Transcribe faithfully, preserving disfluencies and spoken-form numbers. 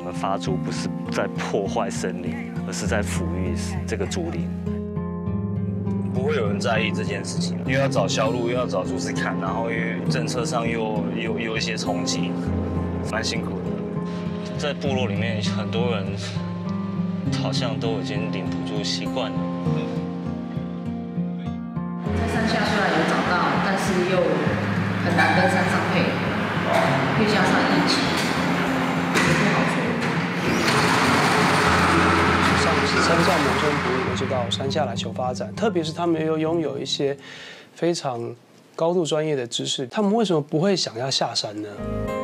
们发猪不是在破坏森林，而是在抚育这个竹林。不会有人在意这件事情，又要找销路，又要找竹子砍，然后又政策上又又有一些冲击，蛮辛苦的。在部落里面，很多人好像都已经领补助习惯了。 在山下虽然有找到，但是又很难跟山上配合，又加上疫情，也不好说。 山上某些人不会就到山下来求发展，特别是他们又拥有一些非常高度专业的知识，他们为什么不会想要下山呢？